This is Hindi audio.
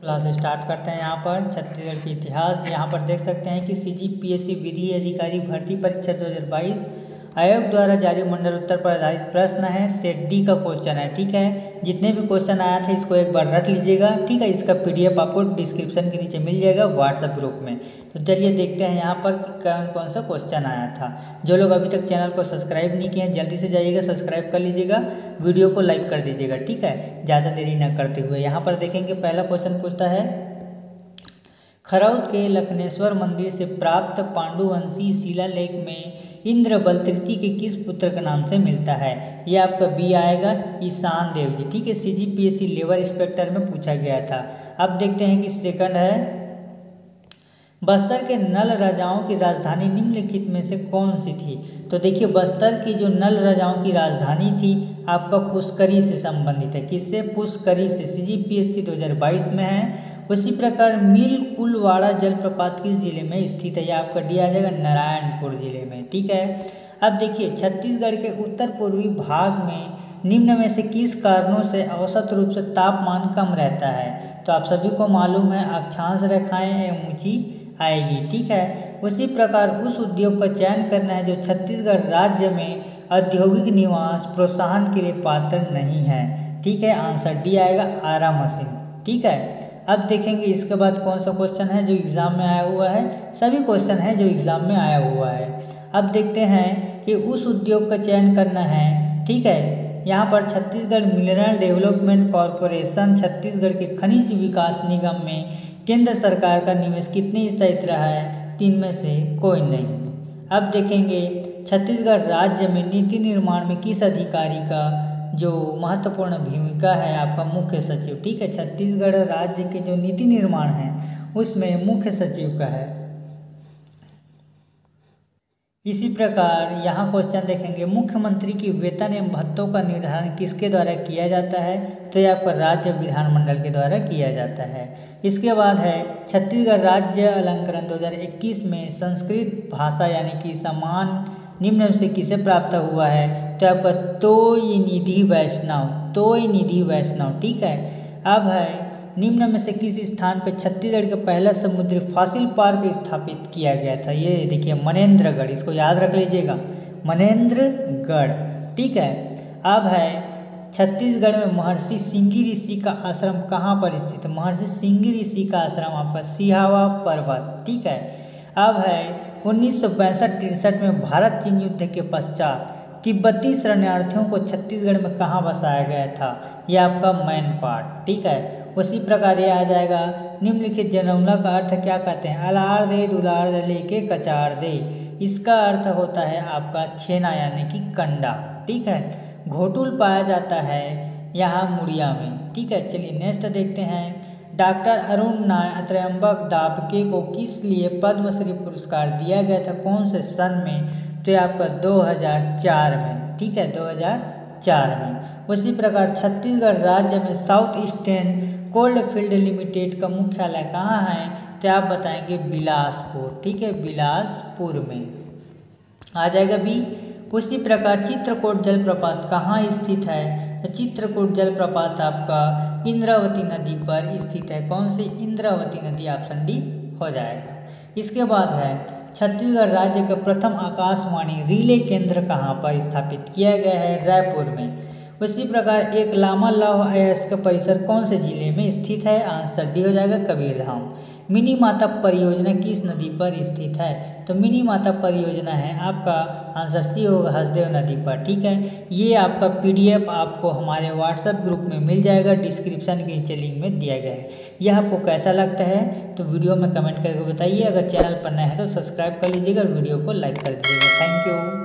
क्लास स्टार्ट करते हैं। यहाँ पर छत्तीसगढ़ के इतिहास, यहाँ पर देख सकते हैं कि CGPSC विधि अधिकारी भर्ती परीक्षा 2022 आयोग द्वारा जारी मंडल उत्तर पर आधारित प्रश्न है। सेट डी का क्वेश्चन है। ठीक है, जितने भी क्वेश्चन आया था इसको एक बार रट लीजिएगा। ठीक है, इसका PDF आपको डिस्क्रिप्शन के नीचे मिल जाएगा व्हाट्सएप ग्रुप में। तो चलिए देखते हैं यहाँ पर कौन कौन सा क्वेश्चन आया था। जो लोग अभी तक चैनल को सब्सक्राइब नहीं किए हैं जल्दी से जाइएगा, सब्सक्राइब कर लीजिएगा, वीडियो को लाइक कर दीजिएगा। ठीक है, ज़्यादा देरी न करते हुए यहाँ पर देखेंगे। पहला क्वेश्चन पूछता है, खरौद के लखनेश्वर मंदिर से प्राप्त पांडुवंशी शिलालेख में इंद्रबल तृतीय के किस पुत्र के नाम से मिलता है? ये आपका बी आएगा, ईशान देव जी। ठीक है, CGPSC लेवल इंस्पेक्टर में पूछा गया था। अब देखते हैं कि सेकंड है, बस्तर के नल राजाओं की राजधानी निम्नलिखित में से कौन सी थी? तो देखिए, बस्तर की जो नल राजाओं की राजधानी थी आपका पुष्करी से संबंधित है। किससे? पुष्करी से। CGPSC 2022 में है। उसी प्रकार मिल कुलवाड़ा जलप्रपात किस जिले में स्थित है? यह आपका डी आ जाएगा, नारायणपुर जिले में। ठीक है, अब देखिए, छत्तीसगढ़ के उत्तर पूर्वी भाग में निम्न में से किस कारणों से औसत रूप से तापमान कम रहता है? तो आप सभी को मालूम है, अक्षांश रेखाएं ऊंची आएगी। ठीक है, उसी प्रकार उस उद्योग का चयन करना है जो छत्तीसगढ़ राज्य में औद्योगिक निवास प्रोत्साहन के लिए पात्र नहीं है। ठीक है, आंसर डी आएगा, आरा मशीन। ठीक है, अब देखेंगे इसके बाद कौन सा क्वेश्चन है जो एग्जाम में आया हुआ है। सभी क्वेश्चन है जो एग्जाम में आया हुआ है। अब देखते हैं कि उस उद्योग का चयन करना है। ठीक है, यहाँ पर Chhattisgarh mineral development corporation Chhattisgarh के खनिज विकास निगम में केंद्र सरकार का निवेश कितने स्थायित्व रहा है? 3 में से कोई नहीं। अब देखेंगे, छत्तीसगढ़ राज्य में नीति निर्माण में किस अधिकारी का जो महत्वपूर्ण भूमिका है? आपका मुख्य सचिव। ठीक है, छत्तीसगढ़ राज्य के जो नीति निर्माण है उसमें मुख्य सचिव का है। इसी प्रकार यहाँ क्वेश्चन देखेंगे, मुख्यमंत्री की वेतन एवं भत्तों का निर्धारण किसके द्वारा किया जाता है? तो ये आपका राज्य विधानमंडल के द्वारा किया जाता है। इसके बाद है, छत्तीसगढ़ राज्य अलंकरण 2021 में संस्कृत भाषा यानी कि सम्मान निम्न से किसे प्राप्त हुआ है? तो आपका तोय निधि वैष्णव, तोय निधि वैष्णव। ठीक है, अब है, निम्न में से किस स्थान पर छत्तीसगढ़ का पहला समुद्री फॉसिल पार्क स्थापित किया गया था? ये देखिए, मनेन्द्रगढ़, इसको याद रख लीजिएगा, मनेन्द्रगढ़। ठीक है, अब है, छत्तीसगढ़ में महर्षि सिंगी ऋषि का आश्रम कहाँ पर स्थित है? महर्षि सिंगी ऋषि का आश्रम आपका सिहावा पर्वत। ठीक है, अब है, 1962-63 में भारत चीन युद्ध के पश्चात तिब्बती शरणार्थियों को छत्तीसगढ़ में कहाँ बसाया गया था? यह आपका मैनपाट। ठीक है, उसी प्रकार ये आ जाएगा, निम्नलिखित जनौला का अर्थ क्या कहते हैं? अलार दे दुलार दे लेके कचार दे। इसका अर्थ होता है आपका छेना यानी कि कंडा। ठीक है, घोटुल पाया जाता है यहाँ मुड़िया में। ठीक है, चलिए नेक्स्ट देखते हैं, डॉक्टर अरुण त्र्यंबक दाबके को किस लिए पद्मश्री पुरस्कार दिया गया था? कौन से सन में? तो ये आपका 2004 में। ठीक है, 2004 में। उसी प्रकार छत्तीसगढ़ राज्य में south eastern coal field limited का मुख्यालय कहाँ है? तो आप बताएंगे बिलासपुर। ठीक है, बिलासपुर में आ जाएगा बी। उसी प्रकार चित्रकूट जलप्रपात कहाँ स्थित है? तो चित्रकूट जलप्रपात आपका इंद्रावती नदी पर स्थित है। कौन सी? इंद्रावती नदी, ऑप्शन डी हो जाएगा। इसके बाद है, छत्तीसगढ़ राज्य का प्रथम आकाशवाणी रिले केंद्र कहाँ पर स्थापित किया गया है? रायपुर में। उसी प्रकार एक लामा लौह अयस्क परिसर कौन से जिले में स्थित है? आंसर डी हो जाएगा, कबीरधाम। मिनी माता परियोजना किस नदी पर स्थित है? तो मिनी माता परियोजना है आपका, आंसर सी होगा, हसदेव नदी पर। ठीक है, ये आपका PDF आपको हमारे व्हाट्सएप ग्रुप में मिल जाएगा, डिस्क्रिप्शन के नीचे लिंक में दिया गया है। यह आपको कैसा लगता है तो वीडियो में कमेंट करके बताइए। अगर चैनल पर नया है तो सब्सक्राइब कर लीजिएगा और वीडियो को लाइक कर दीजिएगा। Thank you.